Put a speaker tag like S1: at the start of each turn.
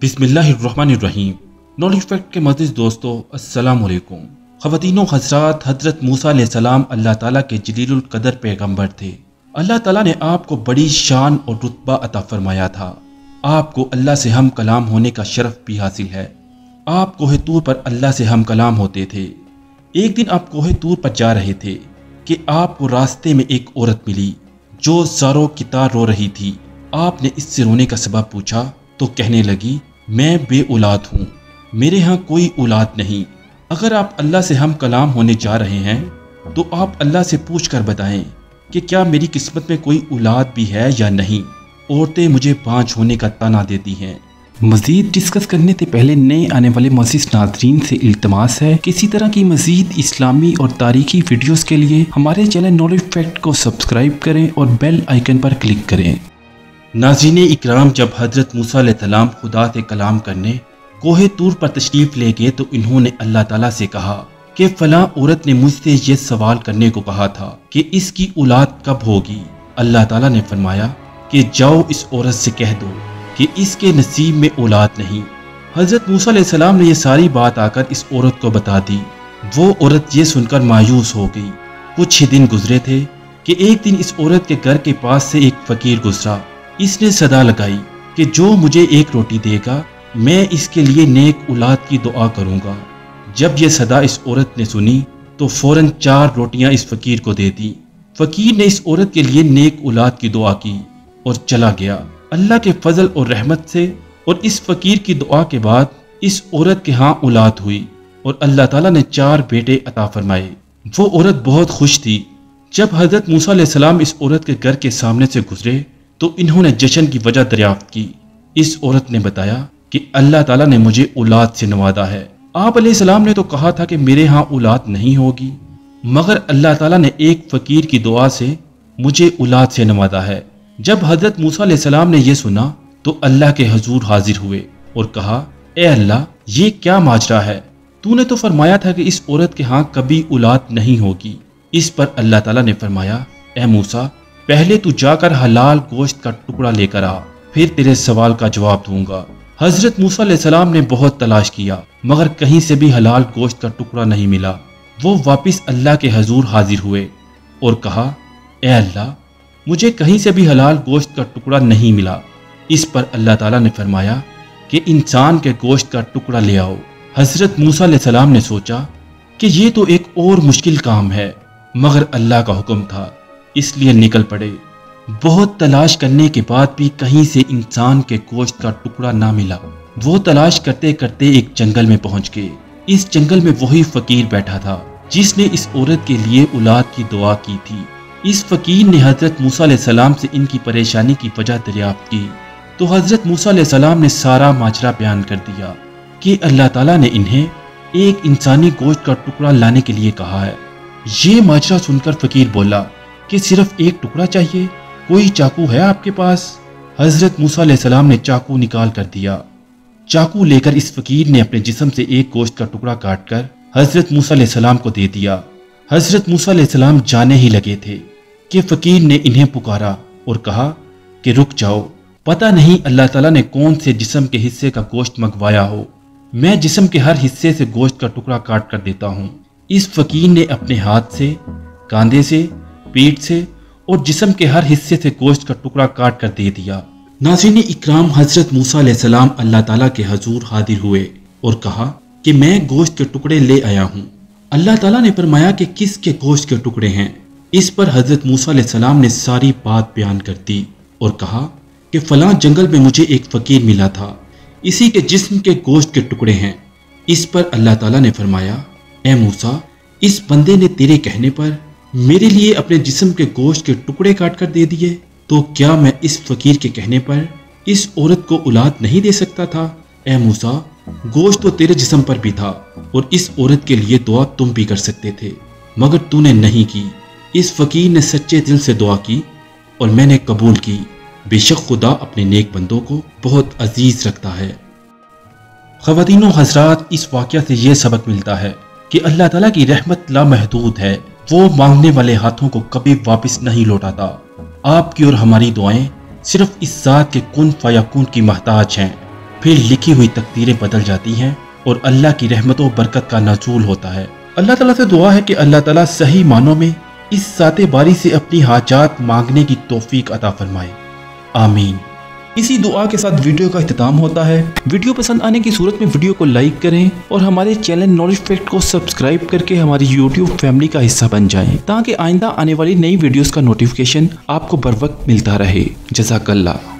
S1: बिस्मिल्लाहिर्रहमानिर्रहीम। Knowledge fact के मज़ीद दोस्तों, अस्सलाम वालेकुम। ख़वातीनो हज़रात, हज़रत मूसा अलैहिस्सलाम अल्लाह ताला के जलीलुल क़दर पैगंबर थे। अल्लाह ताला ने आपको बड़ी शान और रुतबा अता फरमाया था। आपको अल्लाह से हम कलाम होने का शरफ भी हासिल है। आप कोहे तूर पर अल्लाह से हम कलाम होते थे। एक दिन आप कोहे तूर पर जा रहे थे कि आपको रास्ते में एक औरत मिली जो ज़ारो की तार रो रही थी। आपने इससे रोने का सबब पूछा तो कहने लगी, मैं बे औलाद हूँ, मेरे यहाँ कोई औलाद नहीं। अगर आप अल्लाह से हम कलाम होने जा रहे हैं तो आप अल्लाह से पूछ कर बताएं कि क्या मेरी किस्मत में कोई औलाद भी है या नहीं। औरतें मुझे बांझ होने का ताना देती हैं। मज़ीद डिस्कस करने से पहले नए आने वाले मोअज़्ज़िज़ नाज़रीन से इल्तमास है कि इसी तरह की मज़ीद इस्लामी और तारीखी वीडियोस के लिए हमारे चैनल नॉलेज फैक्ट को सब्सक्राइब करें और बेल आइकन पर क्लिक करें। नाज़रीन इकराम, जब हज़रत मूसा अलैहिस्सलाम खुदा से कलाम करने कोहे तूर पर तशरीफ़ ले गए तो इन्होंने अल्लाह ताला से कहा कि फ़लाँ औरत ने मुझसे ये सवाल करने को कहा था कि इसकी औलाद कब होगी। अल्लाह ताला ने फरमाया कि जाओ इस औरत से कह दो कि इसके नसीब में औलाद नहीं। हज़रत मूसा अलैहिस्सलाम ने यह सारी बात आकर इस औरत को बता दी। वो औरत ये सुनकर मायूस हो गई। कुछ ही दिन गुजरे थे कि एक दिन इस औरत के घर के पास से एक फ़कीर गुजरा। इसने सदा लगाई कि जो मुझे एक रोटी देगा मैं इसके लिए नेक औलाद की दुआ करूंगा। जब यह सदा इस औरत ने सुनी तो फौरन 4 रोटियां इस फ़कीर को दे दी। फ़कीर ने इस औरत के लिए नेक औलाद की दुआ की और चला गया। अल्लाह के फजल और रहमत से और इस फ़कीर की दुआ के बाद इस औरत के यहाँ औलाद हुई और अल्लाह ताला ने 4 बेटे अता फरमाए। वो औरत बहुत खुश थी। जब हज़रत मूसा अलैहिस्सलाम इस औरत के घर के सामने से गुजरे तो इन्होंने जश्न की वजह दरियाफ्त की। इस औरत ने बताया कि अल्लाह ताला ने मुझे औलाद से नवाजा है। आप अलैहिस्सलाम ने तो कहा था कि मेरे यहाँ औलाद नहीं होगी, मगर अल्लाह ताला ने एक फ़कीर की दुआ से मुझे औलाद से नवाजा है। जब हज़रत मूसा अलैहिस्सलाम ने यह सुना तो अल्लाह के हजूर हाजिर हुए और कहा, ए अल्लाह, ये क्या माजरा है? तूने तो फरमाया था कि इस औरत के यहाँ कभी औलाद नहीं होगी। इस पर अल्लाह ताला ने फरमाया, ए मूसा, पहले तू जाकर हलाल गोश्त का टुकड़ा लेकर आ, फिर तेरे सवाल का जवाब दूंगा। हजरत मूसा अलैहिस्सलाम ने बहुत तलाश किया मगर कहीं से भी हलाल गोश्त का टुकड़ा नहीं मिला। वो वापस अल्लाह के हजूर हाजिर हुए और कहा, ए अल्लाह, मुझे कहीं से भी हलाल गोश्त का टुकड़ा नहीं मिला। इस पर अल्लाह ताला ने फरमाया कि इंसान के गोश्त का टुकड़ा ले आओ। हजरत मूसा अलैहिस्सलाम ने सोचा कि ये तो एक और मुश्किल काम है, मगर अल्लाह का हुक्म था इसलिए निकल पड़े। बहुत तलाश करने के बाद भी कहीं से इंसान के गोश्त का टुकड़ा ना मिला। वो तलाश करते करते एक जंगल में पहुंच गए। इस जंगल में वही फ़कीर बैठा था जिसने इस औरत के लिए औलाद की दुआ की थी। इस फ़कीर ने हज़रत मूसा अलैहिस्सलाम से इनकी परेशानी की वजह दरियाफ्त की तो हज़रत मूसा अलैहिस्सलाम ने सारा माजरा बयान कर दिया कि अल्लाह ताला ने इन्हें एक इंसानी गोश्त का टुकड़ा लाने के लिए कहा है। ये माजरा सुनकर फ़कीर बोला कि सिर्फ एक टुकड़ा चाहिए, कोई चाकू है आपके पास? हजरत मूसा अलैहिस्सलाम ने चाकू निकाल कर दिया। चाकू लेकर इस फ़कीर ने अपने जिस्म से एक गोश्त का टुकड़ा काटकर हजरत मूसा अलैहिस्सलाम को दे दिया। हजरत मूसा अलैहिस्सलाम जाने ही लगे थे कि फ़कीर ने इन्हें पुकारा और कहा कि रुक जाओ, पता नहीं अल्लाह ताला ने कौन से जिस्म के हिस्से का गोश्त मंगवाया हो, मैं जिस्म के हर हिस्से से गोश्त का टुकड़ा काट कर देता हूँ। इस फ़कीर ने अपने हाथ से, कांधे से, पीठ से और जिस्म के हर हिस्से से गोश्त का टुकड़ा काट कर दे दिया। नाज़रीन इकराम, हज़रत मूसा अलैहिस्सलाम अल्लाह ताला के हजूर हाजिर हुए और कहा कि मैं गोश्त के टुकड़े ले आया हूँ। अल्लाह ताला ने फरमाया कि किसके गोश्त के टुकड़े हैं? इस पर हज़रत मूसा अलैहिस्सलाम ने सारी बात बयान कर दी और कहा कि फलां जंगल में मुझे एक फ़कीर मिला था, इसी के जिस्म के गोश्त के टुकड़े हैं। इस पर अल्लाह ताला ने फरमाया, ए मूसा, इस बंदे ने तेरे कहने पर मेरे लिए अपने जिस्म के गोश्त के टुकड़े काट कर दे दिए, तो क्या मैं इस फ़कीर के कहने पर इस औरत को औलाद नहीं दे सकता था? ए मूसा, गोश्त तो तेरे जिस्म पर भी था और इस औरत के लिए दुआ तुम भी कर सकते थे, मगर तूने नहीं की। इस फ़कीर ने सच्चे दिल से दुआ की और मैंने कबूल की। बेशक खुदा अपने नेक बंदों को बहुत अजीज रखता है। ख़वातीनो हज़रात, इस वाक़या से ये सबक मिलता है कि अल्लाह ताला की रहमत लामहदूद है। वो मांगने वाले हाथों को कभी वापस नहीं लौटाता। आपकी और हमारी दुआएं सिर्फ इस ज़ात के कुन फयाकुन की मोहताज हैं। फिर लिखी हुई तकदीरें बदल जाती हैं और अल्लाह की रहमत और बरकत का नज़ूल होता है। अल्लाह ताला से दुआ है कि अल्लाह ताला सही मानों में इस साते बारी से अपनी हाजात मांगने की तौफीक अता फरमाए, आमीन। इसी दुआ के साथ वीडियो का इख्तिताम होता है। वीडियो पसंद आने की सूरत में वीडियो को लाइक करें और हमारे चैनल नॉलेज फैक्ट को सब्सक्राइब करके हमारी यूट्यूब फैमिली का हिस्सा बन जाएं, ताकि आइंदा आने वाली नई वीडियोस का नोटिफिकेशन आपको बर वक्त मिलता रहे। जज़ाकल्लाह।